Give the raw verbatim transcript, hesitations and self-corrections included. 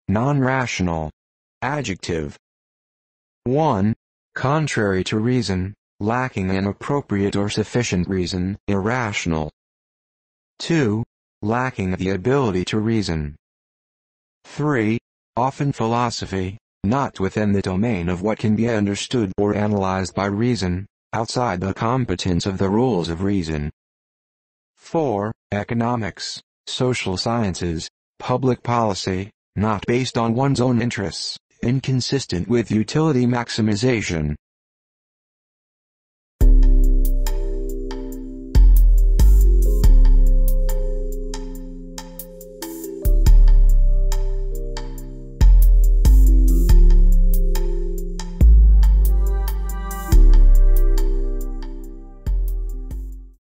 non-rational. Adjective. one. Contrary to reason, lacking an appropriate or sufficient reason, irrational. two. Lacking the ability to reason. three. Often philosophy, not within the domain of what can be understood or analyzed by reason, outside the competence of the rules of reason. four. Economics, social sciences, public policy, not based on one's own interests, inconsistent with utility maximization.